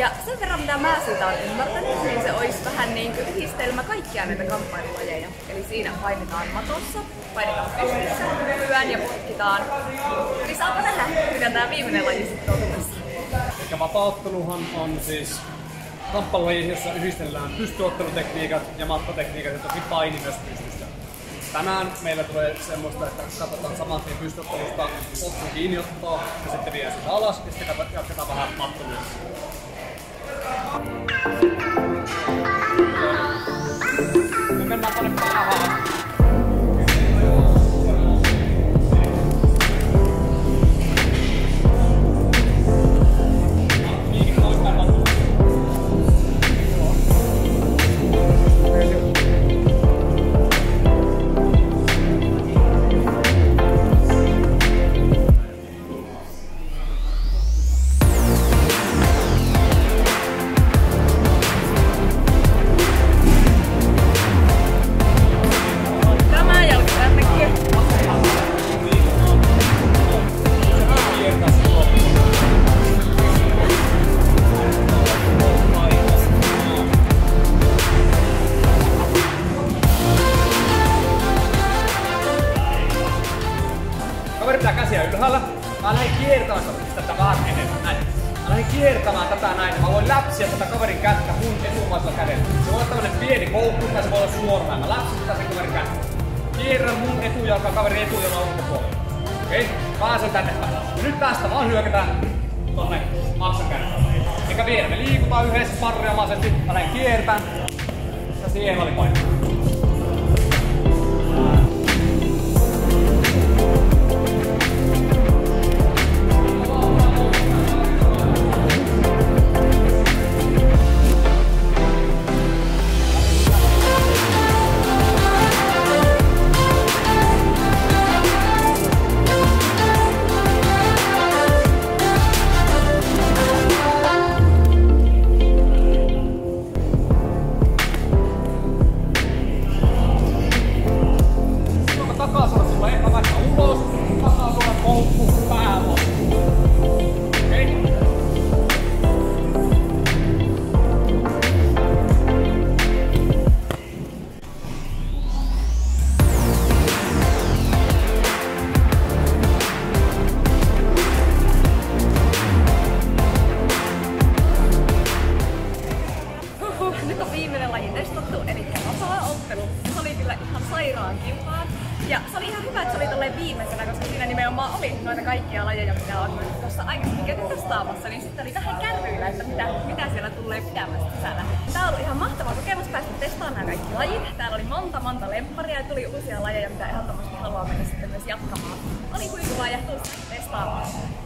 Ja sen verran mitä mä siitä olen ymmärtänyt, niin se olisi vähän niin kuin yhdistelmä kaikkia näitä kamppailulajeja. Eli siinä painitaan matossa, painitaan pystyssä lyöään ja potkitaan. Eli saapa nähdä, mitä tää viimeinen laji sitten on tulossa. Eli vapautteluhan on siis kamppailulaji, jossa yhdistellään pystyottelutekniikat ja mattotekniikat ja toki paini myös pystyssä. Tänään meillä tulee semmoista, että katsotaan saman tien pystyottelusta potkun kiinniottoa ja sitten vie sitä alas ja sitten jatketaan vähän mattolyöntiä. Me mennään tonne päähän. Kaveri pitää käsiä ylhäällä. Mä lähdin kiertämään tätä vähän enemmän. Näin. Mä lähdin kiertämään tätä näin. Mä voin läpsiä tätä kaverin kättä mun etumaisella kädellä. Se voi olla tämmönen pieni koukku tai se voi olla suoraan. Mä läpsin tätä sen kaverin kättä. Kierrän mun etujalkaa kaverin etujalan ulkopuolella. Okei? Pääsen tänne päin. Ja nyt tästä vaan hyökätään tonne maksan kädellä. Eikä vielä. Me liikutaan yhdessä sparriamaisesti. Mä lähdin kiertään. Ja siihen oli paikka. Nyt on viimeinen laji testattu, eli vapaa-ottelu. Se oli kyllä ihan sairaan kivaa. Ja se oli ihan hyvä, että se oli tolleen viimeisenä, koska siinä nimenomaan oli noita kaikkia lajeja, mitä on tuossa aikaisemmin käyty testaamassa, niin sitten oli vähän kärryillä, että mitä siellä tulee pitämässä sisällä. Tää on ollut ihan mahtava kokemus päästä testaamaan nämä kaikki lajit. Täällä oli monta lempparia ja tuli uusia lajeja, mitä ehdottomasti haluaa mennä sitten myös jatkamaan. Oli kuinka vaan ja testaamaan.